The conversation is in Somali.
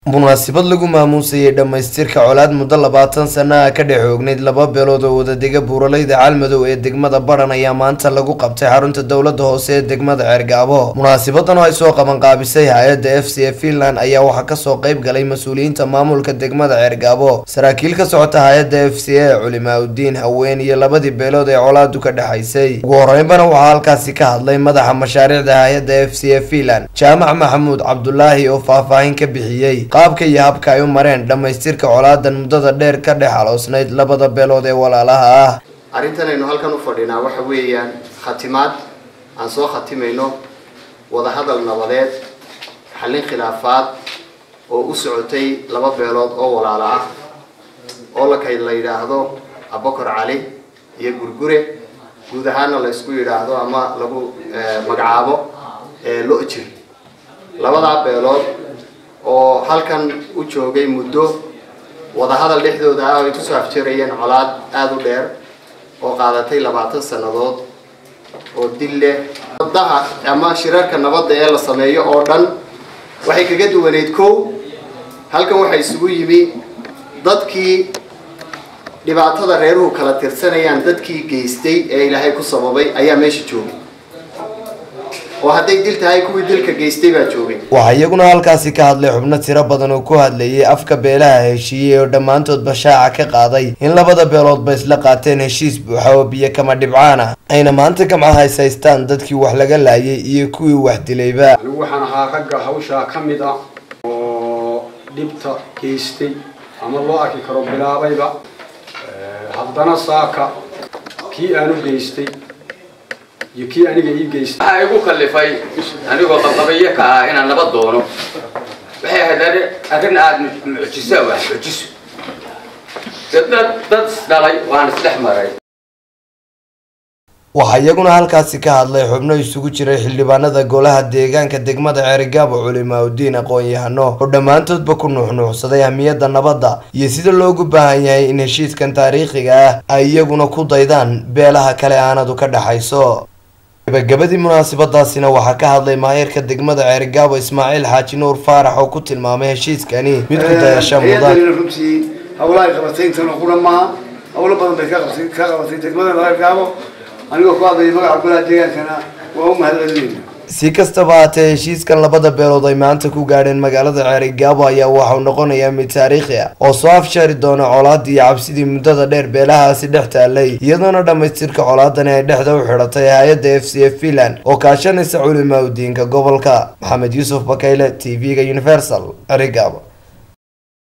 munaasabad lagu maamuusay dhamaystirka colaad muddo 20 sano ka dhaxoogneyd laba beelood oo wada dega buuraleyda Caalmadow ee degmada Baran ayaa maanta lagu qabtay xarunta dawladda hoose ee degmada Ceergaabo. munaasabadan oo ay soo qaban qaabisay hay'adda FCA Finland ayaa waxa ka soo qayb galay mas'uuliyiinta maamulka degmada Ceergaabo, saraakiil ka socota hay'adda FCA, culimaadudiin, haween iyo labadii beelood ee colaadu ka dhaxaysay. ugu horeynbana waxaa halkaasi ka hadlay madaxa mashaariicda hay'adda FCA Finland, Jaamac Maxamuud Cabdullaahi oo faahfaahin ka bixiyay qaabka iyo habka ay u mareen dhamaystirka colaadan muddada dheer ka dhaxaloosnayd labada beelood ee walaalaha ah. Arrintan aynu halkan u fadhinaa waxa weeyaan khatimaad aan soo khatimayno wada hadal nabadeed, xallin khilaafaad oo u socotay laba beelood oo walaala ah oo la yiraahdo Abokor Cali iyo Gurgure, guud ahaanna la isku yiraahdo ama lagu magacaabo Lo'jir. labada beelood oo halkan u joogay muddo wada hadal dhexdooda ah ay ku soo afjarayeen colaad aad u dheer oo qaadatay 20 sanadood oo dil leh. wadaha ama shirarka nabadda ee la sameeyo oo dhan waxay kaga duwaneed halkan waxay isugu yimi dadkii dhibaatada reeruhu kala tirsanayaan, dadkii geystay ee Ilaahay ku sababay ayaa meesha joogay, oo hadday dil tahay kuwii dilka geystay baa joogay. waxa iyaguna halkaasi ka hadlay xubno tiro badan oo ku hadlayay afka beelaha heshiiyay oo dhammaantoodba shaaca ka qaaday in labada beelood ba isla qaateen heshiis buuxa oo biyo kama dhibcaan ah, ayna maanta gamcaha haystaan dadkii wax laga laayay iyo kuwii wax dilayba. waxaan ahaa ragga hawsha ka mid ah oo dhibta geystay ama loo arki karo bilaabayba, haddana saaka kii aanu geystay يكي أنا جاي جيس. أقول خلفي أنا أقول طبيعي كا أنا نبض دونه. وهي هذا أكن عاد معجزة معجزة. تد دلائي وأنا سلاح مراي. waxa iyaguna halkaasi ka hadlay xubno isugu jiray xildhibaanada golaha deegaanka degmada Ceergaabo, culimaadudiin, aqoon-yahano oo dhammaantoodba ku nuuxnuuxsaday ahmiyadda nabadda iyo sida loogu baahan yahay in heshiiskan taariikhiga ah ay iyaguna ku daydaan beelaha kale aanadu ka dhaxayso. gabagabadii munaasabadaasina waxaa ka hadlay maayirka degmada Ceergaabo Ismaaciil Xaaji Nuur Faarax oo ku tilmaamay heshiiskani mid ku dayasho mudan. hawlaha qabateyntan oo qura ma hawlo badan bay ka qabatay degmada Ceergaabo. aniga ku hadlay magaca golaha deegaankana waa u mahadcelinayna. si kastaba haatee heshiiskan labada beelood ay maanta ku gaadheen magaalada Ceergaabo ayaa waxa uu noqonayaa mid taariikhi ah oo soo afshari doona colaad iyo cabsidii muddada dheer beelahaasi dhex taalay, iyadoona dhamaystirka colaadan ay dhexda u xidhatay hay'adda FCA Finland oo kaashanaysa culimaadudiinka gobolka. Maxamed Yuusuf Bakayle, TV-ga Universal, Ceergaabo.